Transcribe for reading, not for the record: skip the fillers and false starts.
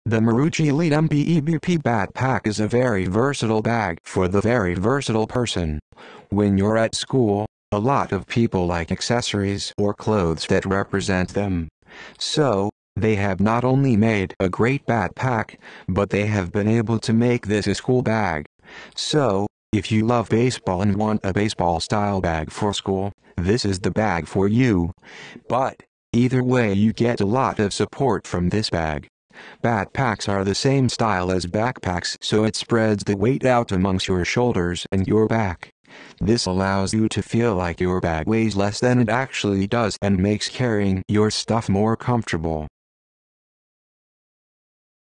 The Marucci Elite MBEBP backpack is a very versatile bag for the very versatile person. When you're at school, a lot of people like accessories or clothes that represent them. So, they have not only made a great backpack, but they have been able to make this a school bag. So, if you love baseball and want a baseball-style bag for school, this is the bag for you. But, either way you get a lot of support from this bag. Backpacks are the same style as backpacks, so it spreads the weight out amongst your shoulders and your back. This allows you to feel like your bag weighs less than it actually does and makes carrying your stuff more comfortable.